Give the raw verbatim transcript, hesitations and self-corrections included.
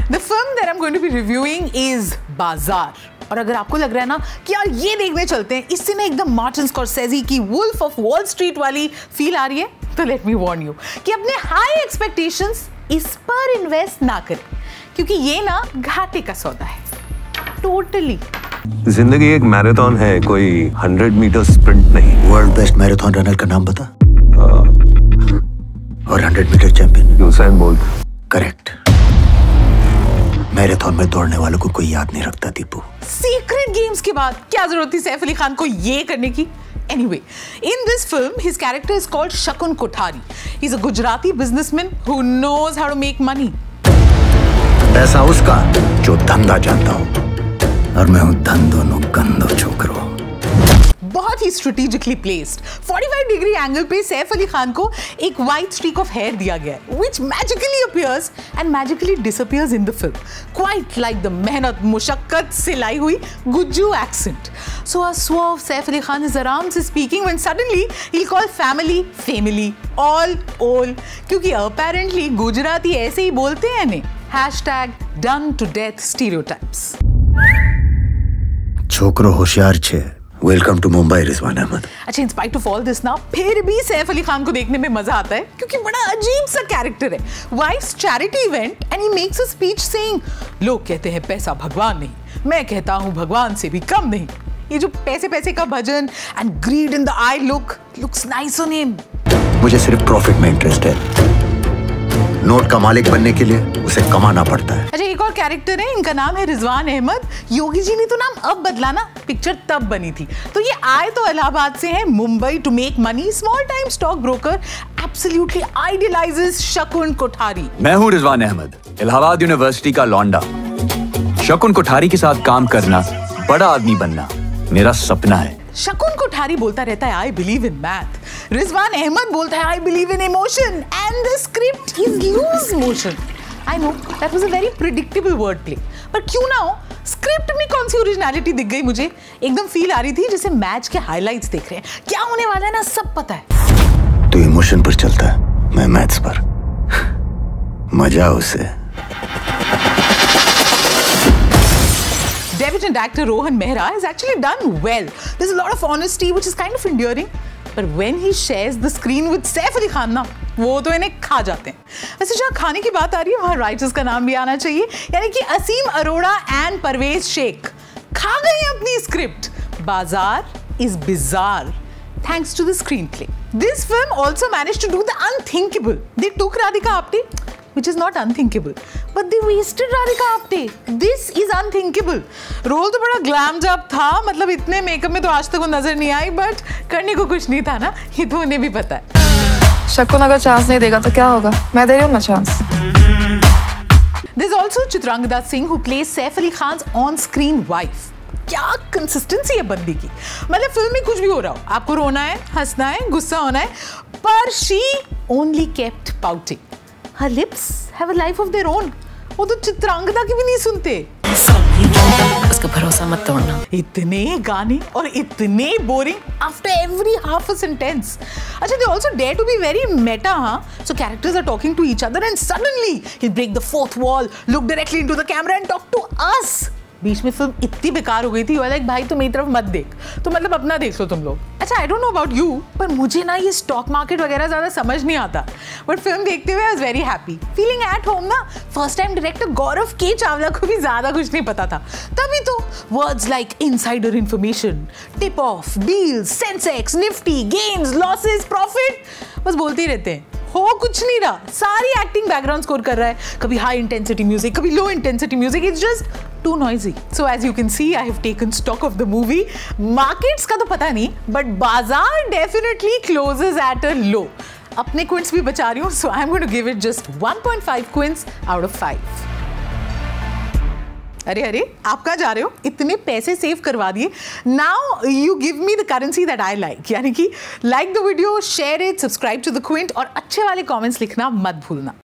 The film that I'm going to be reviewing is बाजार। और अगर आपको लग रहा है ना कि यार ये देखने चलते हैं, इससे ना एकदम मार्टिन स्कॉर्सेज़ी की वुल्फ ऑफ वॉल स्ट्रीट वाली फील आ रही है, तो लेट मी वार्न यू कि अपने हाई एक्सपेक्टेशंस इस पर इन्वेस्ट ना करें, क्योंकि ये ना घाटे का सौदा है टोटली। जिंदगी एक मैराथन है, कोई हंड्रेड मीटर स्प्रिंट नहीं। वर्ल्ड बेस्ट मैराथन रनर का नाम बता। और hundred metre champion Usain Bolt. Correct. Marathon में दौड़ने वालों को कोई याद नहीं रखता दीपू। सीक्रेट गेम्स के बाद क्या जरूरत थी सैफ अली खान को ये करने की? Anyway, in this film, his character is called Shakun Kothari. He's a Gujarati businessman who knows how to make money. पैसा उसका जो धंधा जानता हूँ, और मैं हूँ धंधो नो गंदो छोकरो। बहुत ही strategically placed. forty-five degree angle पे सैफ अली खान को एक white streak of hair दिया गया है, which magically appears and magically disappears in the film, quite like the मेहनत मुशक्कत से लाई हुई Gujju accent. So a suave Saif Ali Khan is around से speaking when suddenly he'll call family family all all, क्योंकि apparently Gujarati ऐसे ही बोलते हैं ने। Hashtag done to death stereotypes. छोकरो होशियार छे। Welcome to Mumbai Rizwan Ahmed. अच्छा, in spite of all this ना फिर भी सैफ अली खान को देखने में मजा आता है, क्योंकि बड़ा अजीब सा कैरेक्टर है। Wife's charity event and he makes a speech saying, लोग कहते हैं पैसा भगवान नहीं, मैं कहता हूँ भगवान से भी कम नहीं। ये जो पैसे पैसे का भजन and greed in the eye look looks nice on him. मुझे सिर्फ प्रॉफिट में इंटरेस्ट है। नोट का मालिक बनने के लिए उसे कमाना पड़ता है। अच्छा, एक और कैरेक्टर है, इनका नाम है रिजवान अहमद। योगी जी ने तो नाम अब बदला ना, पिक्चर तब बनी थी। तो ये आए तो इलाहाबाद से हैं, Mumbai to make money, small time stock broker, absolutely idealises Shakun Kothari. मैं हूँ रिजवान अहमद, इलाहाबाद यूनिवर्सिटी का लौंडा। शकुन कोठारी के साथ काम करना, बड़ा आदमी बनना मेरा सपना है। शकुन कोठारी बोलता रहता है I believe in math, Rizwan Ahmed बोलता है I believe in emotion, and the script is loose motion. I know that was a very predictable word play, पर क्यों ना हो, स्क्रिप्ट में कौन सी ओरिजिनलिटी दिख गई मुझे। एकदम फील आ रही थी जैसे मैच के हाइलाइट्स देख रहे हैं, क्या होने वाला है ना सब पता है। तो इमोशन पर चलता है, मैं मैथ्स पर। मजा उसे। Debutant actor Rohan Mehra has actually done well. There's a lot of honesty, which is kind of endearing. But when he shares the screen with Saif Ali Khan ना, वो तो इन्हें खा जाते हैं। वैसे जहाँ खाने की बात आ रही है, वहाँ राइटर्स का नाम भी आना चाहिए, यानी कि असीम अरोड़ा एंड परवेज शेख खा गए अपनी स्क्रिप्ट। बाजार is bizarre thanks to the screenplay. This film also managed to do the unthinkable. They took Radhika Apte, which is not unthinkable, but they wasted Radhika Apte. This is unthinkable. Role तो बड़ा glam job था, मतलब इतने makeup में तो आज तक वो नजर नहीं आई, बट करने को कुछ नहीं था ना, ये तो उन्हें भी पता है। शकुन अगर चांस नहीं देगा तो क्या होगा? मैं दे रही हूँ ना chance. There's also Chitrangada Singh who plays Saif Ali Khan's on-screen wife. क्या कंसिस्टेंसी है बंदी की, मतलब फिल्म में कुछ भी हो रहा हो, आपको रोना है, हंसना है, गुस्सा होना है, पर she only kept pouting. Her lips have a life of their own. वो तो चित्रांगदा की भी नहीं सुनते। उसका भरोसा मत तोड़ना। इतने गाने और इतने boring after every half a sentence. अच्छा, they also dare to be very meta, हाँ? So characters are talking to each other and suddenly he'll break the fourth wall, look directly into the camera and talk to us. बीच में film इतनी बेकार हो गई थी, like भाई तुम मेरी तरफ मत देख, तो मतलब अपना देख लो तुम लोग। अच्छा, I don't know about you, पर मुझे ना ये स्टॉक मार्केट वगैरह ज्यादा समझ नहीं आता, बट फिल्म देखते हुए I was very happy, feeling at home ना। First time director Gaurav K Chawla को भी ज्यादा कुछ नहीं पता था, तभी तो words like insider information, tip off, deals, Sensex, Nifty, gains, losses, profit, बस बोलते ही रहते हैं, हो कुछ नहीं रहा। सारी एक्टिंग बैकग्राउंड स्कोर कर रहा है, कभी हाई इंटेंसिटी म्यूजिक, कभी low intensity music, it's just too noisy. So as you can see, I have taken stock of the movie. Markets का तो पता नहीं, बट बाजार definitely closes at a low. अपने क्विंट्स भी बचा रही हूँ, so I am going to give it just one point five quints out of five. अरे अरे, आप कहाँ जा रहे हो? इतने पैसे सेव करवा दिए। Now you give me the currency that I like, यानी कि like the video, share it, subscribe to the Quint और अच्छे वाले कमेंट्स लिखना मत भूलना।